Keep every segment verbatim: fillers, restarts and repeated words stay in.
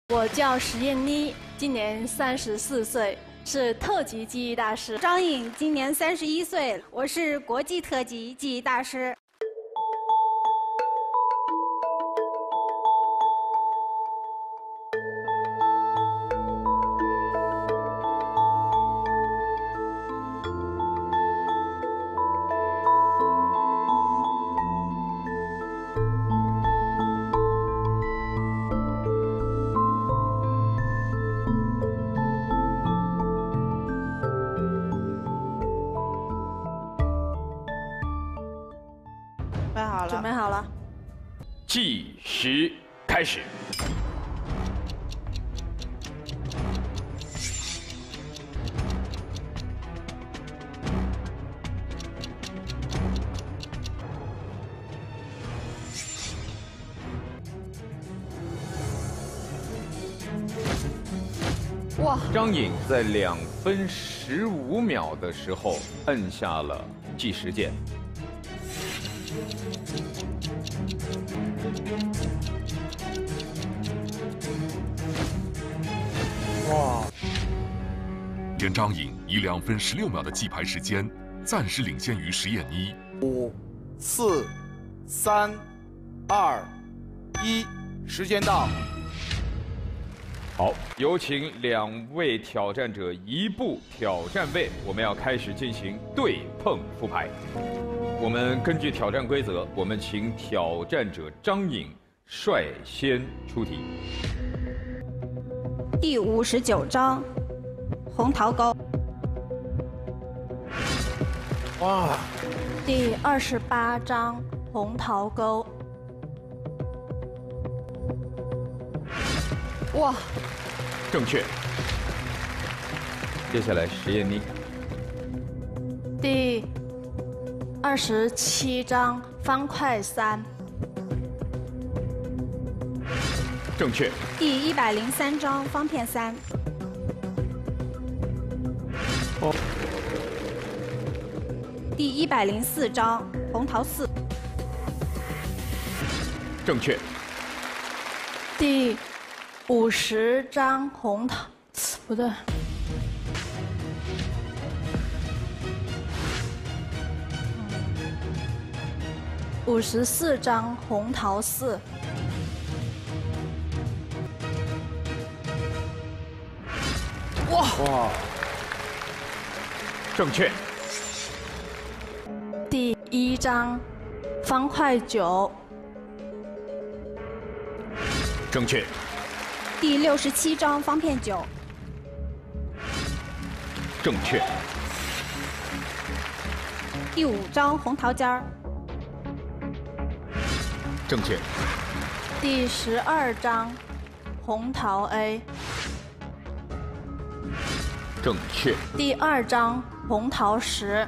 我叫石燕妮，今年三十四岁，是特级记忆大师。 张颖今年三十一岁，我是国际特级记忆大师。 准备好了， 计时开始。哇！张颖在两分十五秒的时候摁下了计时键。 哇！连张颖以两分十六秒的计牌时间，暂时领先于石燕妮。 五、四、三、二、一，时间到。 好，有请两位挑战者移步挑战位，我们要开始进行对碰复牌。我们根据挑战规则，我们请挑战者张颖率先出题。 第五十九章，红桃沟。 哇！ 第二十八章，红桃沟。哇！ 正确。接下来石燕妮。 第二十七章，方块三。 正确。 第一百零三章方片三。 哦。 第一百零四章红桃四。 正确。 第五十章红桃，不对。五十四章红桃四。 哇哇！正确。 第一章，方块九。 正确。 第六十七章方片九。 正确。 第五章红桃尖儿。 正确。 第十二章，红桃 A。 正确。 第二章红桃十。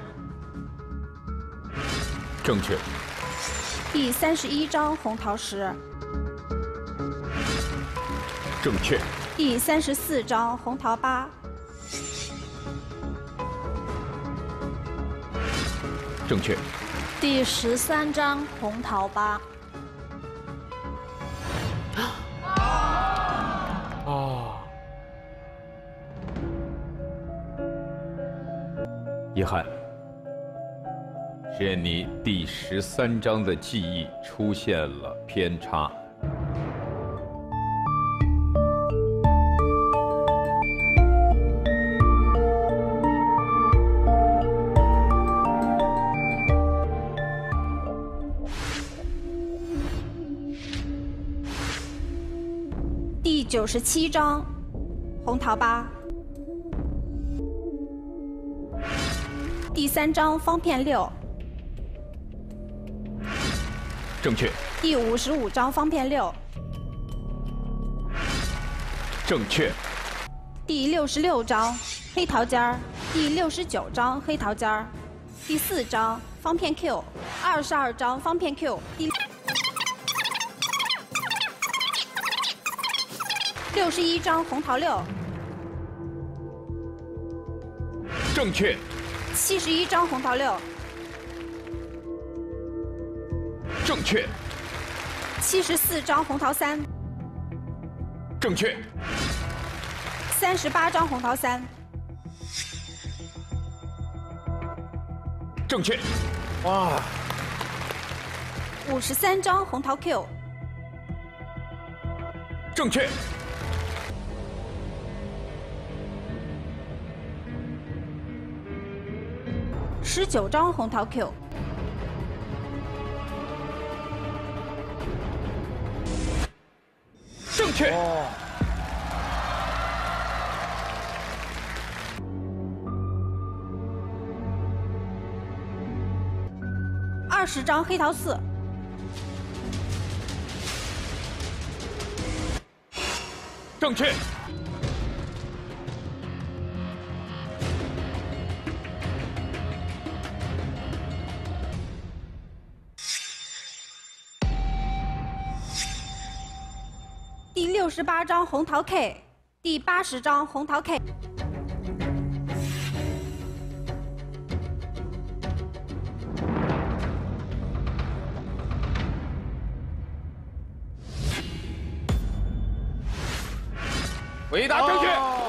正确。 第三十一章红桃十。 正确。 第三十四章红桃八。 正确。 第十三章红桃八。 啊！ 遗憾，石燕妮第十三章的记忆出现了偏差。 第九十七章红桃八。 第三章方片六。 正确。 第五十五章方片六。 正确。 第六十六章黑桃尖儿。第六十九章黑桃尖儿。第四章方片 Q。二十二章方片 Q。第六十一章红桃六。 正确。 七十一章红桃六。 正确。 七十四章红桃三。 正确。 三十八张红桃三， 正确。 哇， 五十三张红桃 Q， 正确。 十九张红桃 Q， 正确。 哦， 二十张黑桃四， 正确。 第六十八张红桃 K， 第八十张红桃 K， 回答正确。 哦